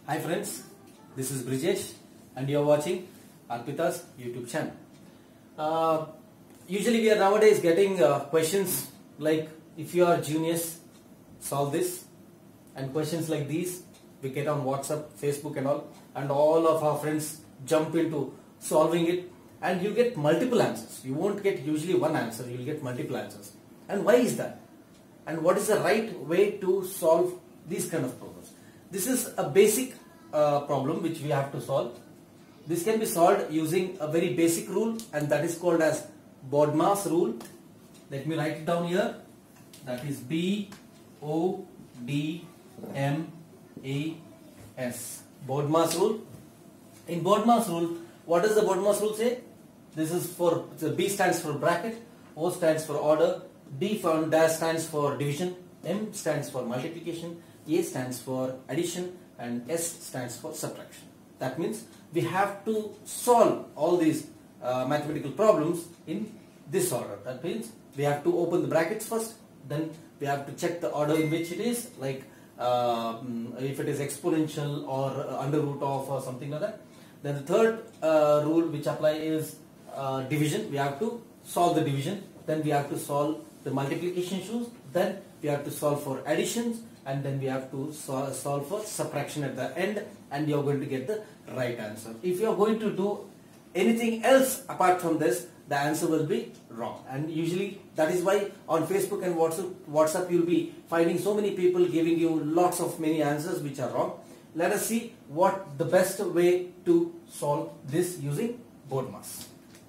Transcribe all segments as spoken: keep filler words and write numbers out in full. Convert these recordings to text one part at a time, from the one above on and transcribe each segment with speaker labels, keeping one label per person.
Speaker 1: Hi friends, this is Brijesh and you are watching Arpita's YouTube channel. Uh, usually we are nowadays getting uh, questions like, if you are genius, solve this, and questions like these we get on WhatsApp, Facebook and all, and all of our friends jump into solving it, and you get multiple answers. You won't get usually one answer, you will get multiple answers. And why is that? And what is the right way to solve these kind of problems? This is a basic uh, problem which we have to solve. This can be solved using a very basic rule, and that is called as BODMAS rule. Let me write it down here. That is B O D M A S. BODMAS rule. In BODMAS rule, what does the BODMAS rule say? This is for, the B stands for bracket, O stands for order, D stands for division, M stands for multiplication, A stands for addition, and S stands for subtraction. That means we have to solve all these uh, mathematical problems in this order. That means we have to open the brackets first, then we have to check the order in which it is, like uh, if it is exponential or under root of or something like that. Then the third uh, rule which apply is uh, division. We have to solve the division, then we have to solve the multiplication issues, then we have to solve for additions, and then we have to sol solve for subtraction at the end, and you are going to get the right answer. If you are going to do anything else apart from this, the answer will be wrong. And usually that is why on Facebook and WhatsApp, WhatsApp you will be finding so many people giving you lots of many answers which are wrong. Let us see what the best way to solve this using BODMAS.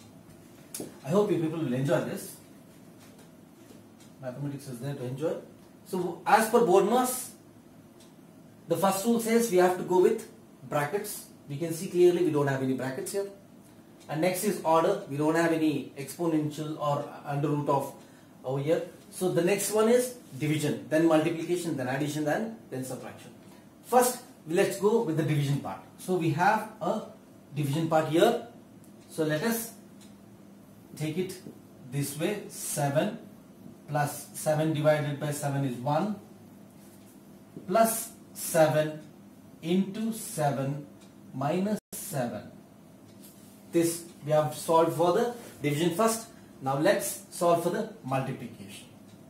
Speaker 1: I hope you people will enjoy this. Mathematics is there to enjoy. So as per BODMAS, the first rule says we have to go with brackets. We can see clearly we don't have any brackets here. And next is order. We don't have any exponential or under root of over here. So the next one is division, then multiplication, then addition, then, then subtraction. First, let's go with the division part. So we have a division part here. So let us take it this way. seven plus seven divided by seven is one, plus seven into seven minus seven. This we have solved for the division first. Now let's solve for the multiplication.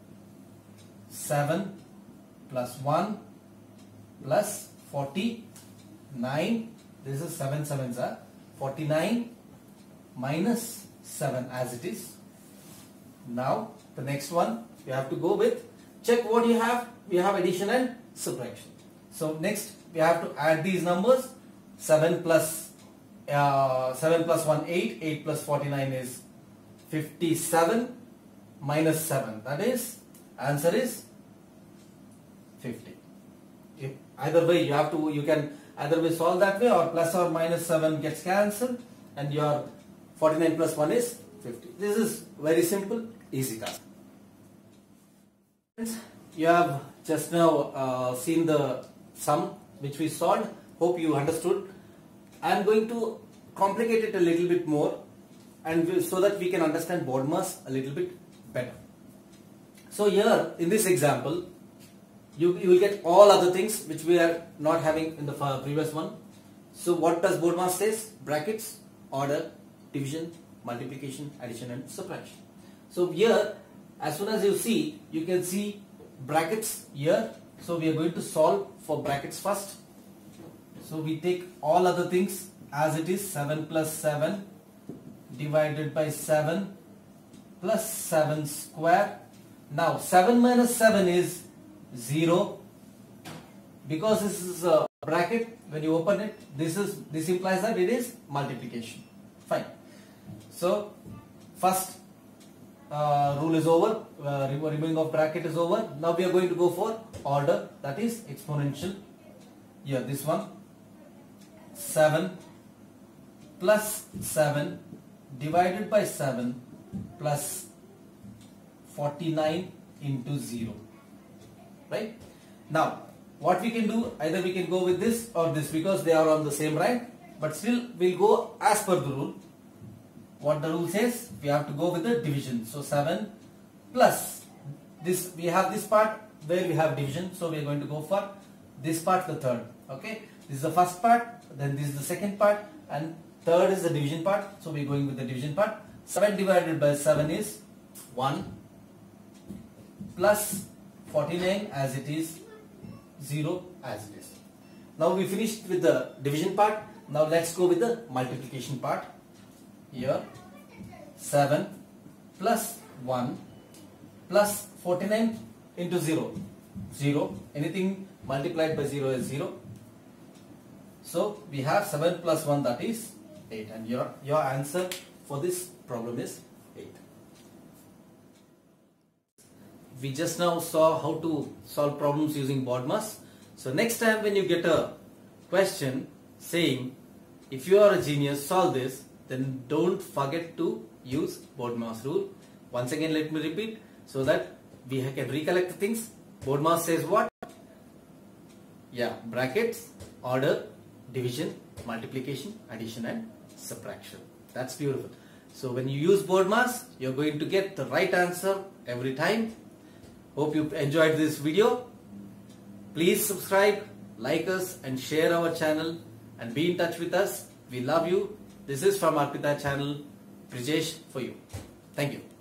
Speaker 1: seven plus one plus forty-nine. This is seven sevens are forty-nine minus seven as it is. Now the next one you have to go with, check what you have. We have addition and subtraction. So next we have to add these numbers. seven plus uh, seven plus one, eight. eight plus forty-nine is fifty-seven minus seven. That is, answer is fifty. If either way you have to, you can either way solve that way, or plus or minus seven gets cancelled and your forty-nine plus one is fifty. This is very simple, easy task. You have just now uh, seen the sum which we solved. Hope you understood. I am going to complicate it a little bit more, and we, so that we can understand BODMAS a little bit better. So here in this example, you, you will get all other things which we are not having in the previous one. So what does BODMAS says? Brackets, order, division, multiplication, addition and subtraction. So here, as soon as you see, you can see brackets here. So we are going to solve for brackets first. So we take all other things as it is. seven plus seven divided by seven plus seven square. Now seven minus seven is zero. Because this is a bracket, when you open it, this is this implies that it is multiplication. Fine. So first uh, rule is over, uh, removing of bracket is over. Now we are going to go for order, that is exponential. Here this one, seven plus seven divided by seven plus forty-nine into zero. Right? Now what we can do, either we can go with this or this, because they are on the same rank, but still we'll go as per the rule. What the rule says, we have to go with the division. So seven plus this, we have this part where we have division, so we are going to go for this part, the third. Okay, This is the first part, then this is the second part, and third is the division part. So we're going with the division part. seven divided by seven is one, plus forty-nine as it is, zero as it is. Now we finished with the division part. Now let's go with the multiplication part. Here seven plus one plus forty-nine into zero. zero. Anything multiplied by zero is zero. So we have seven plus one, that is eight, and your, your answer for this problem is eight. We just now saw how to solve problems using BODMAS. So next time when you get a question saying if you are a genius, solve this, then don't forget to use BODMAS rule. Once again let me repeat so that we can recollect the things. BODMAS says what? Yeah, brackets, order, division, multiplication, addition and subtraction. That's beautiful. So when you use BODMAS, you're going to get the right answer every time. Hope you enjoyed this video. Please subscribe, like us and share our channel and be in touch with us. We love you. This is from Arpita channel, Brijesh for you. Thank you.